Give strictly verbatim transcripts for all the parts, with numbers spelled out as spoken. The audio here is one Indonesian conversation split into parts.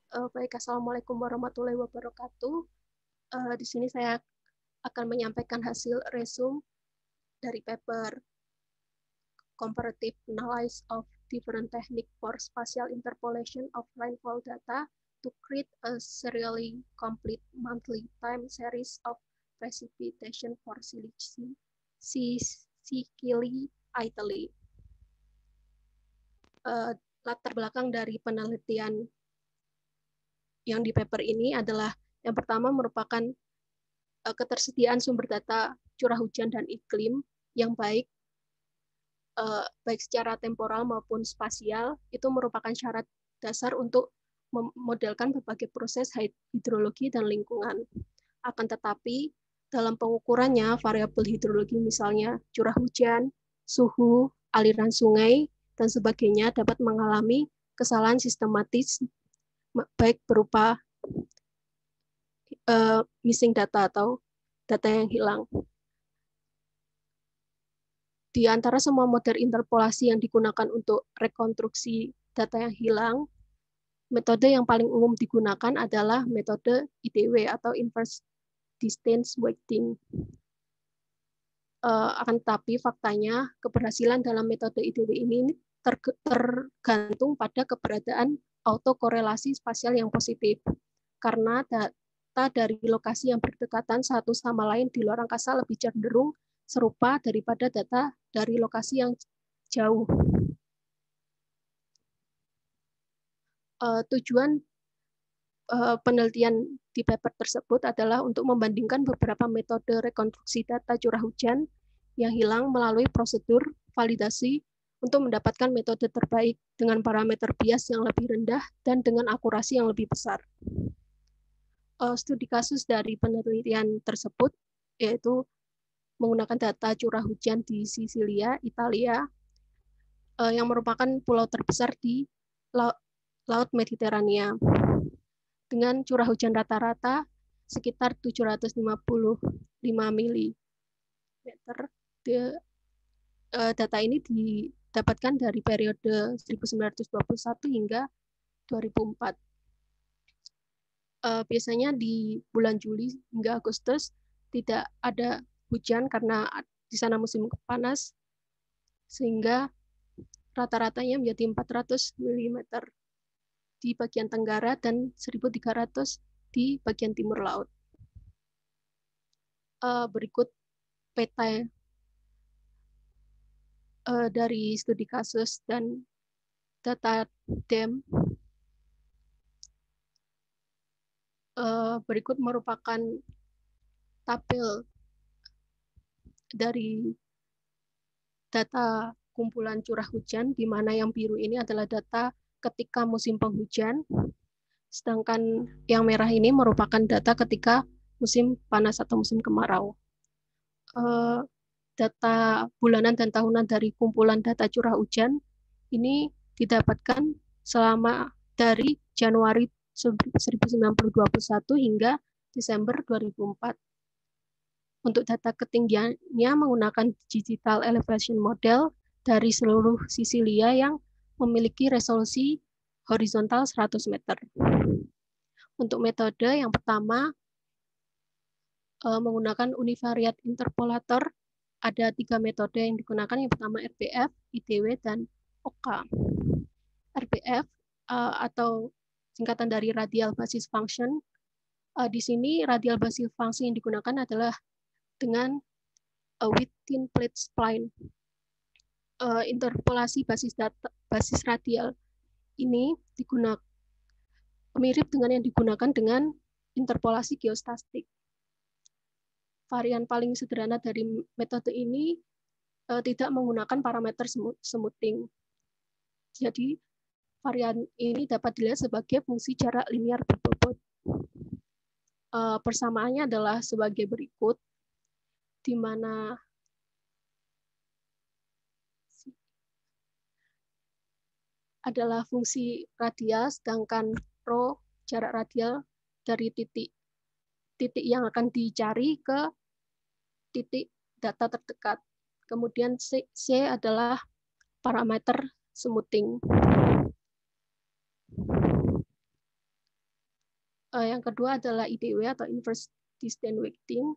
Uh, baik, Assalamualaikum warahmatullahi wabarakatuh. Uh, di sini saya akan menyampaikan hasil resume dari paper Comparative Analysis of Different Techniques for Spatial Interpolation of Rainfall Data to create a serially complete monthly time series of precipitation for Sicily, Italy. Uh, latar belakang dari penelitian yang di paper ini adalah yang pertama merupakan uh, ketersediaan sumber data curah hujan dan iklim yang baik, uh, baik secara temporal maupun spasial, itu merupakan syarat dasar untuk memodelkan berbagai proses hidrologi dan lingkungan. Akan tetapi, dalam pengukurannya, variabel hidrologi misalnya curah hujan, suhu, aliran sungai, dan sebagainya dapat mengalami kesalahan sistematis baik berupa uh, missing data atau data yang hilang. Di antara semua model interpolasi yang digunakan untuk rekonstruksi data yang hilang, metode yang paling umum digunakan adalah metode I D W atau Inverse Distance Weighting. Uh, akan tetapi faktanya keberhasilan dalam metode I D W ini tergantung pada keberadaan autokorelasi spasial yang positif. Karena data dari lokasi yang berdekatan satu sama lain di luar angkasa lebih cenderung serupa daripada data dari lokasi yang jauh. Uh, tujuan uh, penelitian di paper tersebut adalah untuk membandingkan beberapa metode rekonstruksi data curah hujan yang hilang melalui prosedur validasi untuk mendapatkan metode terbaik dengan parameter bias yang lebih rendah dan dengan akurasi yang lebih besar. Uh, studi kasus dari penelitian tersebut yaitu menggunakan data curah hujan di Sisilia, Italia, uh, yang merupakan pulau terbesar di Laut, Laut Mediterania, dengan curah hujan rata-rata sekitar tujuh ratus lima puluh lima milimeter. De, uh, data ini didapatkan dari periode seribu sembilan ratus dua puluh satu hingga dua ribu empat. Uh, biasanya di bulan Juli hingga Agustus tidak ada hujan karena di sana musim panas, sehingga rata-ratanya menjadi empat ratus milimeter di bagian tenggara dan seribu tiga ratus di bagian timur laut. Uh, berikut peta uh, dari studi kasus dan data D E M. Uh, berikut merupakan tabel dari data kumpulan curah hujan, di mana yang biru ini adalah data ketika musim penghujan, sedangkan yang merah ini merupakan data ketika musim panas atau musim kemarau. Uh, data bulanan dan tahunan dari kumpulan data curah hujan ini didapatkan selama dari Januari seribu sembilan ratus dua puluh satu hingga Desember dua ribu empat. Untuk data ketinggiannya menggunakan digital elevation model dari seluruh Sisilia yang memiliki resolusi horizontal seratus meter. Untuk metode yang pertama uh, menggunakan univariate interpolator. Ada tiga metode yang digunakan. Yang pertama R B F, I D W, dan O K. R B F uh, atau singkatan dari radial basis function. Uh, di sini radial basis function yang digunakan adalah dengan uh, within plate spline. Uh, interpolasi basis data, basis radial ini digunakan mirip dengan yang digunakan dengan interpolasi geostastik. Varian paling sederhana dari metode ini uh, tidak menggunakan parameter smoothing. Jadi varian ini dapat dilihat sebagai fungsi jarak linear berbobot. Uh, persamaannya adalah sebagai berikut, di mana adalah fungsi radial, sedangkan rho jarak radial dari titik titik yang akan dicari ke titik data terdekat. Kemudian C, C adalah parameter smoothing. Uh, yang kedua adalah I D W atau Inverse Distance Weighting.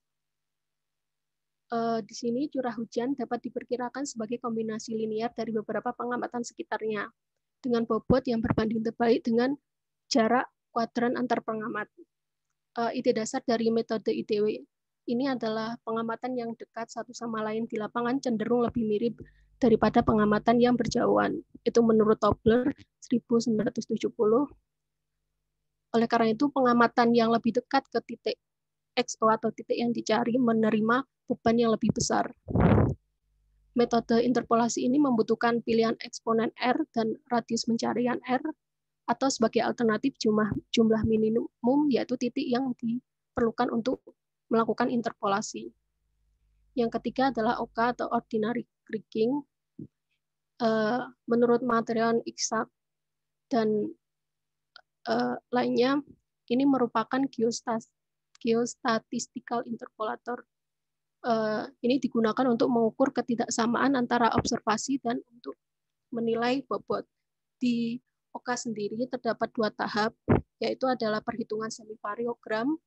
Uh, di sini curah hujan dapat diperkirakan sebagai kombinasi linear dari beberapa pengamatan sekitarnya dengan bobot yang berbanding terbalik dengan jarak kuadran antar pengamat. Uh, ide dasar dari metode I D W ini adalah pengamatan yang dekat satu sama lain di lapangan cenderung lebih mirip daripada pengamatan yang berjauhan. Itu menurut Tobler seribu sembilan ratus tujuh puluh. Oleh karena itu, pengamatan yang lebih dekat ke titik X O atau titik yang dicari menerima beban yang lebih besar. Metode interpolasi ini membutuhkan pilihan eksponen R dan radius pencarian R, atau sebagai alternatif jumlah, jumlah minimum, yaitu titik yang diperlukan untuk melakukan interpolasi. Yang ketiga adalah O K atau Ordinary Kriging. Uh, menurut Materion Iksak dan uh, lainnya, ini merupakan geostat geostatistical interpolator. Uh, ini digunakan untuk mengukur ketidaksamaan antara observasi dan untuk menilai bobot. Di O K sendiri terdapat dua tahap, yaitu adalah perhitungan semivariogram,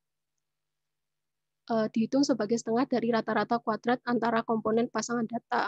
uh, dihitung sebagai setengah dari rata-rata kuadrat antara komponen pasangan data.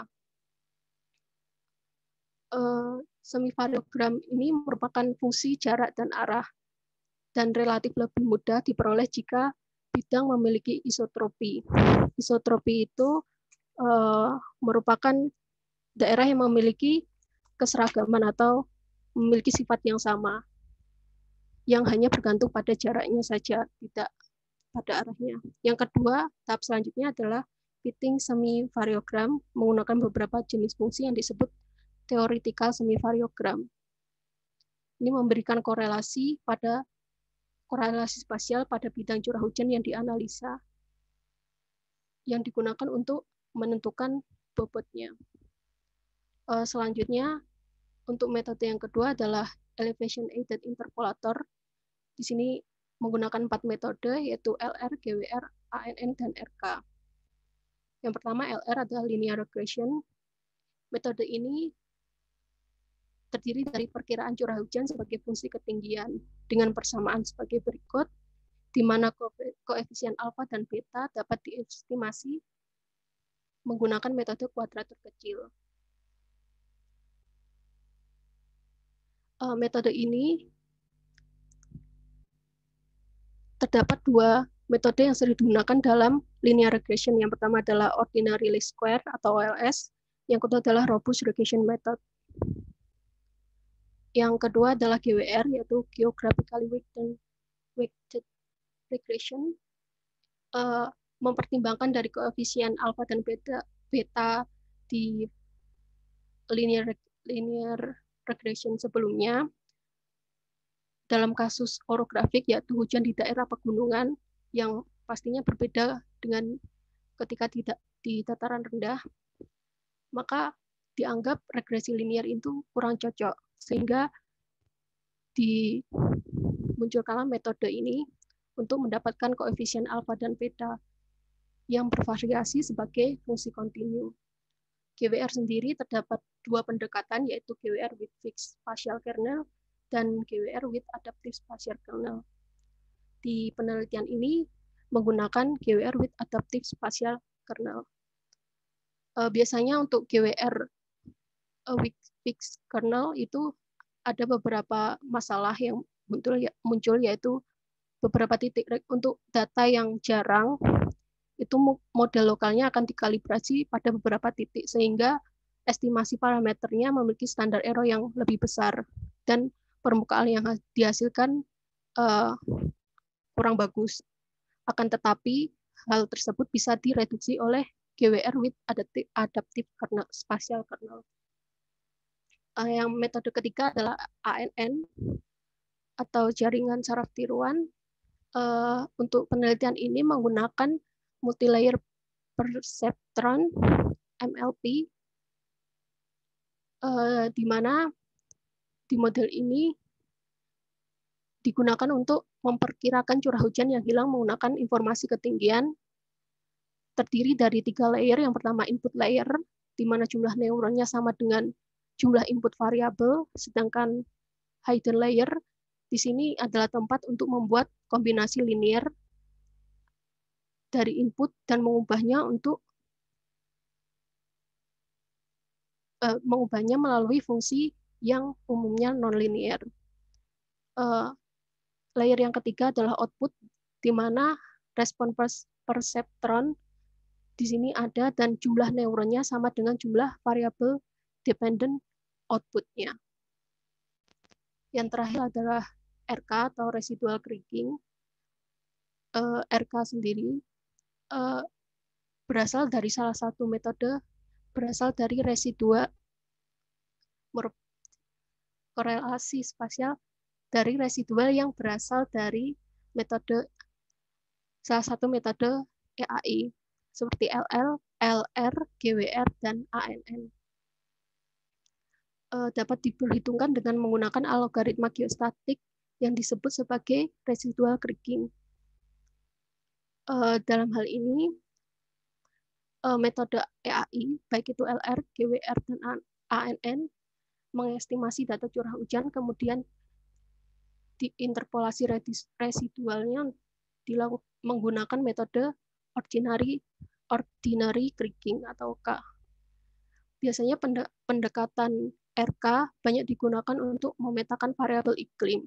Uh, semivariogram ini merupakan fungsi jarak dan arah, dan relatif lebih mudah diperoleh jika bidang memiliki isotropi. Isotropi itu uh, merupakan daerah yang memiliki keseragaman atau memiliki sifat yang sama, yang hanya bergantung pada jaraknya saja, tidak pada arahnya. Yang kedua, tahap selanjutnya adalah fitting semivariogram menggunakan beberapa jenis fungsi yang disebut theoretical semivariogram. Ini memberikan korelasi pada korelasi spasial pada bidang curah hujan yang dianalisa, yang digunakan untuk menentukan bobotnya. Selanjutnya, untuk metode yang kedua adalah elevation aided interpolator. Di sini menggunakan empat metode, yaitu L R, G W R, A N N, dan R K. Yang pertama, L R adalah linear regression. Metode ini terdiri dari perkiraan curah hujan sebagai fungsi ketinggian dengan persamaan sebagai berikut, di mana koefisien alfa dan beta dapat diestimasi menggunakan metode kuadratur kecil. Uh, metode ini terdapat dua metode yang sering digunakan dalam linear regression. Yang pertama adalah ordinary least square atau O L S, yang kedua adalah robust regression method. Yang kedua adalah G W R, yaitu geographically weighted, weighted regression, uh, mempertimbangkan dari koefisien alfa dan beta, beta di linear linear regression sebelumnya. Dalam kasus orografik, yaitu hujan di daerah pegunungan yang pastinya berbeda dengan ketika tidak di dataran rendah, maka dianggap regresi linear itu kurang cocok, sehingga dimunculkanlah metode ini untuk mendapatkan koefisien alfa dan beta yang bervariasi sebagai fungsi kontinu. G W R sendiri terdapat dua pendekatan, yaitu G W R with fixed spatial kernel dan G W R with adaptive spatial kernel. Di penelitian ini menggunakan G W R with adaptive spatial kernel. Uh, biasanya untuk G W R uh, with fixed kernel itu ada beberapa masalah yang muncul, muncul yaitu beberapa titik untuk data yang jarang, itu model lokalnya akan dikalibrasi pada beberapa titik, sehingga estimasi parameternya memiliki standar error yang lebih besar, dan permukaan yang dihasilkan uh, kurang bagus. Akan tetapi, hal tersebut bisa direduksi oleh G W R with adaptive, adaptive kernel, spatial kernel. Uh, yang metode ketiga adalah A N N, atau jaringan saraf tiruan. Uh, untuk penelitian ini menggunakan multilayer perceptron M L P, uh, di mana di model ini digunakan untuk memperkirakan curah hujan yang hilang menggunakan informasi ketinggian, terdiri dari tiga layer. Yang pertama input layer, di mana jumlah neuronnya sama dengan jumlah input variabel, sedangkan hidden layer Di sini adalah tempat untuk membuat kombinasi linear dari input dan mengubahnya untuk uh, mengubahnya melalui fungsi yang umumnya nonlinear. Uh, layer yang ketiga adalah output, di mana respon perseptron di sini ada dan jumlah neuronnya sama dengan jumlah variabel dependent outputnya. Yang terakhir adalah R K atau residual kriging. Uh, R K sendiri uh, berasal dari salah satu metode, berasal dari residua korelasi spasial dari residual yang berasal dari metode salah satu metode E A I seperti L L, L R, G W R, dan A N N. Uh, dapat diperhitungkan dengan menggunakan algoritma geostatik yang disebut sebagai residual kriging. Uh, dalam hal ini, uh, metode E A I, baik itu L R, G W R, dan A N N, mengestimasi data curah hujan, kemudian diinterpolasi residualnya dilakukan menggunakan metode ordinary ordinary kriging atau K. Biasanya pendekatan R K banyak digunakan untuk memetakan variabel iklim.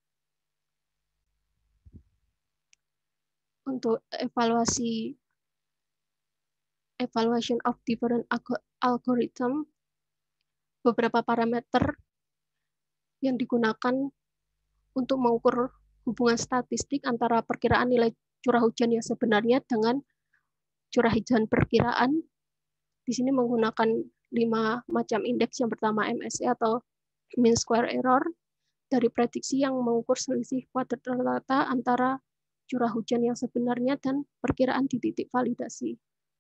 Untuk evaluasi evaluation of different algorithm, beberapa parameter yang digunakan untuk mengukur hubungan statistik antara perkiraan nilai curah hujan yang sebenarnya dengan curah hujan perkiraan. Di sini menggunakan lima macam indeks. Yang pertama M S E atau mean square error, dari prediksi yang mengukur selisih kuadrat rata-rata antara curah hujan yang sebenarnya dan perkiraan di titik validasi.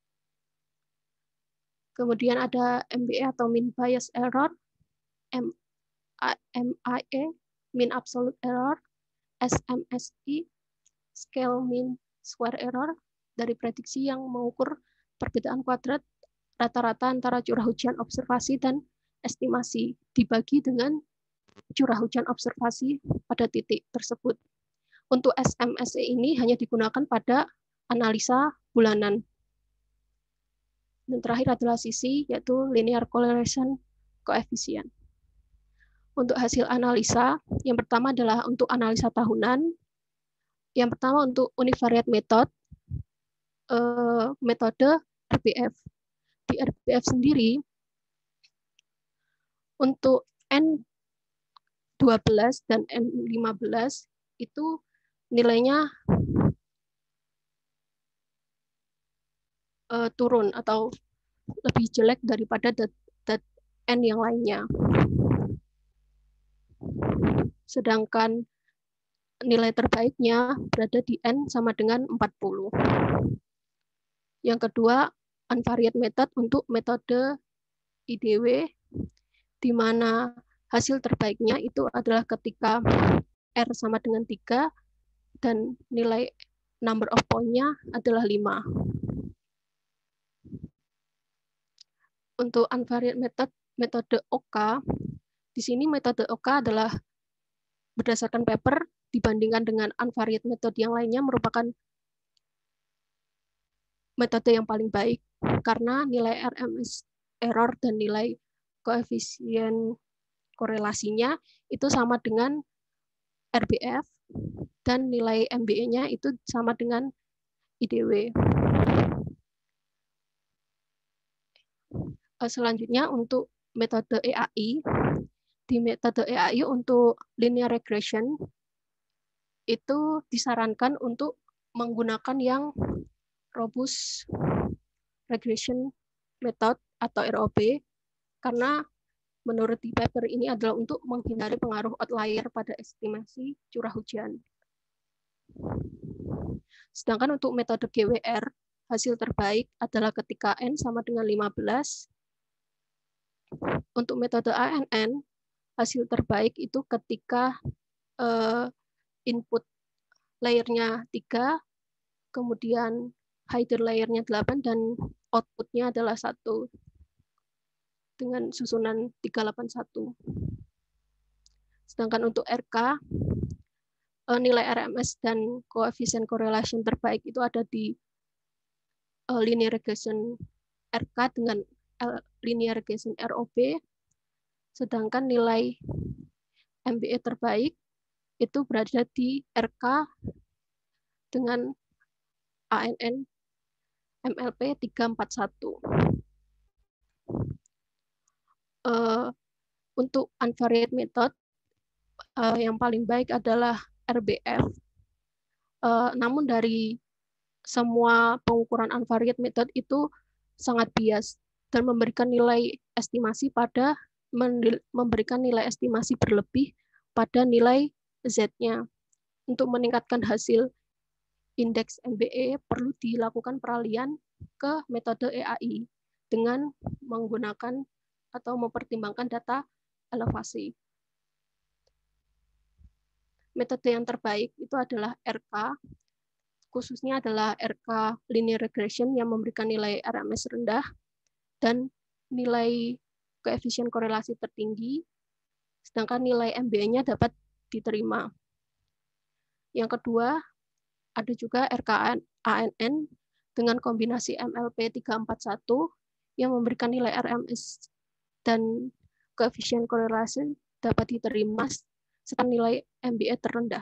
Kemudian ada M B E atau mean bias error, M I E, mean absolute error, S M S I, scale mean square error, dari prediksi yang mengukur perbedaan kuadrat rata-rata antara curah hujan observasi dan estimasi dibagi dengan curah hujan observasi pada titik tersebut. Untuk S M S I ini hanya digunakan pada analisa bulanan. Dan terakhir adalah sisi, yaitu linear correlation coefficient. Untuk hasil analisa, yang pertama adalah untuk analisa tahunan. Yang pertama untuk univariate method, eh, metode R B F. Di R B F sendiri, untuk N dua belas dan N lima belas itu nilainya uh, turun atau lebih jelek daripada dat, dat N yang lainnya. Sedangkan nilai terbaiknya berada di N sama dengan empat puluh. Yang kedua, unvariate method untuk metode I D W, di mana hasil terbaiknya itu adalah ketika R sama dengan tiga dan nilai number of point-nya adalah lima. Untuk unvariate method, metode O K, di sini metode O K adalah berdasarkan paper dibandingkan dengan unvariate method yang lainnya merupakan metode yang paling baik karena nilai R M S error dan nilai koefisien korelasinya itu sama dengan R B F dan nilai M B E-nya itu sama dengan I D W. Selanjutnya untuk metode E A I, di metode E A I untuk linear regression itu disarankan untuk menggunakan yang robust regression method atau R O B karena menurut di paper ini adalah untuk menghindari pengaruh outlier pada estimasi curah hujan. Sedangkan untuk metode G W R, hasil terbaik adalah ketika N sama dengan lima belas. Untuk metode A N N, hasil terbaik itu ketika uh, input layernya tiga, kemudian hidden layernya delapan, dan outputnya adalah satu dengan susunan tiga delapan satu. Sedangkan untuk R K, uh, nilai R M S dan koefisien correlation terbaik itu ada di uh, linear regression R K dengan uh, linear regression R O B, sedangkan nilai M B A terbaik itu berada di R K dengan A N N M L P tiga empat satu. Uh, untuk unvariate method, uh, yang paling baik adalah R B F. Uh, namun dari semua pengukuran unvariate method itu sangat bias dan memberikan nilai estimasi pada memberikan nilai estimasi berlebih pada nilai Z-nya. Untuk meningkatkan hasil indeks M B A perlu dilakukan peralihan ke metode E A I dengan menggunakan atau mempertimbangkan data elevasi. Metode yang terbaik itu adalah R K, khususnya adalah R K linear regression yang memberikan nilai R M S rendah dan nilai koefisien korelasi tertinggi, sedangkan nilai M B A-nya dapat diterima. Yang kedua, ada juga R K A N N dengan kombinasi M L P tiga empat satu yang memberikan nilai R M S dan koefisien korelasi dapat diterima serta nilai M B A terendah.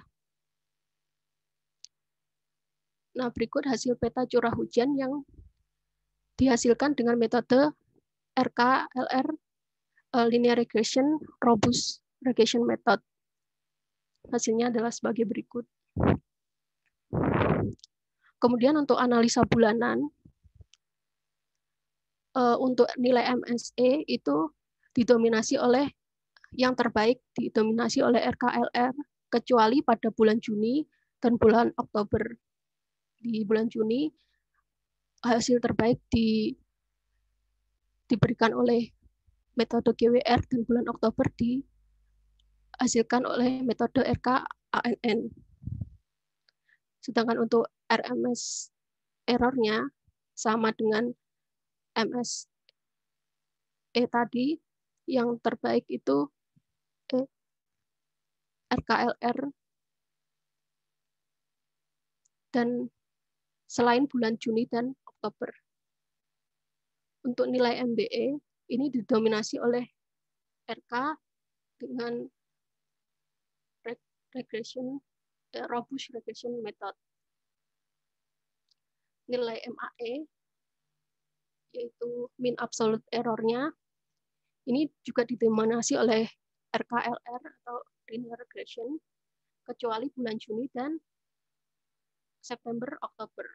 Nah, berikut hasil peta curah hujan yang dihasilkan dengan metode R K L R linear regression robust regression method. Hasilnya adalah sebagai berikut. Kemudian untuk analisa bulanan, untuk nilai M S E itu didominasi oleh yang terbaik didominasi oleh R K L R, kecuali pada bulan Juni dan bulan Oktober. Di bulan Juni, hasil terbaik di, diberikan oleh metode G W R dan bulan Oktober dihasilkan oleh metode R K A N N. Sedangkan untuk R M S error-nya sama dengan M S E tadi, yang terbaik itu eh, R K L R dan selain bulan Juni dan Oktober. Untuk nilai M B A ini didominasi oleh R K dengan regression eh, robust regression method. Nilai M A E yaitu mean absolute error-nya ini juga didominasi oleh R K L R atau linear regression, kecuali bulan Juni dan September Oktober.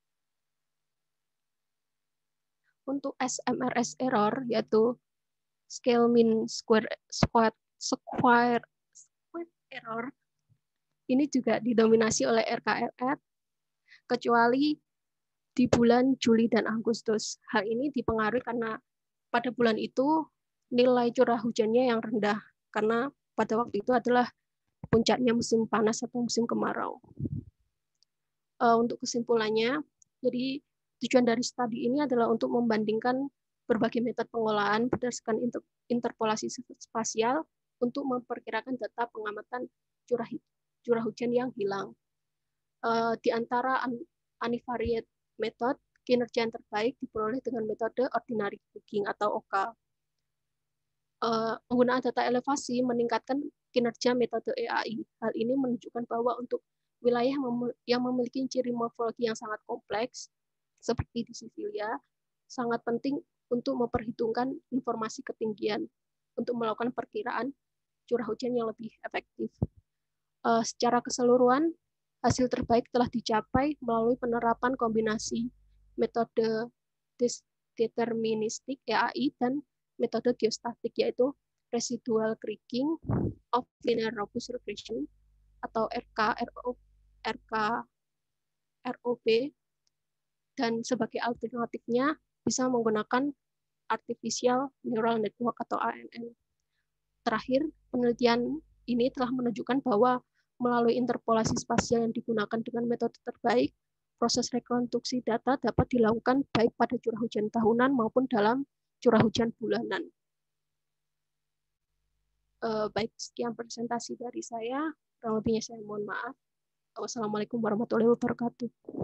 Untuk S M R S error yaitu scale mean square square square, square error ini juga didominasi oleh R K L R, kecuali di bulan Juli dan Agustus. Hal ini dipengaruhi karena pada bulan itu nilai curah hujannya yang rendah, karena pada waktu itu adalah puncaknya musim panas atau musim kemarau. Uh, untuk kesimpulannya, jadi tujuan dari studi ini adalah untuk membandingkan berbagai metode pengolahan berdasarkan inter interpolasi spasial untuk memperkirakan data pengamatan curah, curah hujan yang hilang. Uh, di antara univariate method, kinerja yang terbaik diperoleh dengan metode ordinary cooking atau O K. Uh, penggunaan data elevasi meningkatkan kinerja metode E A I. Hal ini menunjukkan bahwa untuk wilayah yang memiliki ciri morfologi yang sangat kompleks, seperti di Sicilia, sangat penting untuk memperhitungkan informasi ketinggian untuk melakukan perkiraan curah hujan yang lebih efektif. Uh, secara keseluruhan, hasil terbaik telah dicapai melalui penerapan kombinasi metode deterministik E A I dan metode geostatik, yaitu residual kriging of linear robust regression atau R K R K R O B, dan sebagai alternatifnya bisa menggunakan artificial neural network atau A N N. Terakhir, penelitian ini telah menunjukkan bahwa melalui interpolasi spasial yang digunakan dengan metode terbaik, proses rekonstruksi data dapat dilakukan baik pada curah hujan tahunan maupun dalam curah hujan bulanan. Uh, baik, sekian presentasi dari saya. Kurang lebihnya saya mohon maaf. Wassalamualaikum warahmatullahi wabarakatuh.